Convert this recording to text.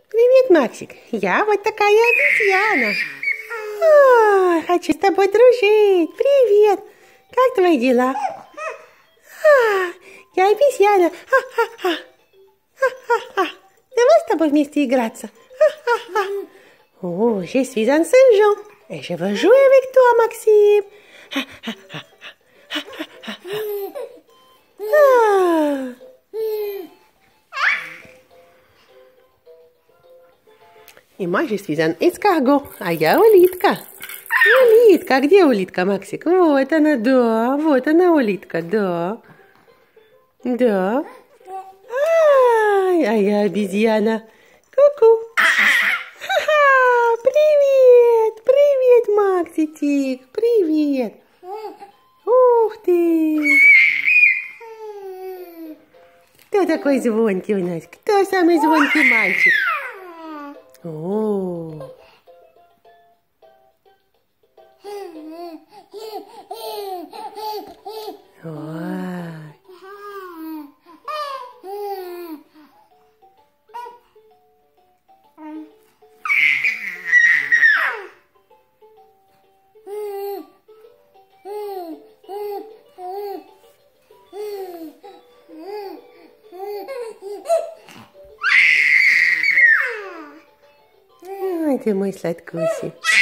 Привет, Максик. Я вот такая обезьяна. Ой, хочу с тобой дружить. Привет. Как твои дела? Я обезьяна. Давай с тобой вместе играться. Oh, je suis un singe et je veux jouer avec toi, Maxime. И moi, je suis un escargot, а я улитка. Улитка, где улитка, Максик? Вот она, да, вот она улитка, да. Да. А я обезьяна. Ку-ку. Привет, привет, Макситик, привет. Ух ты. Кто такой звонкий у нас? Кто самый звонкий мальчик? О. Ой, ты мой сладкусик.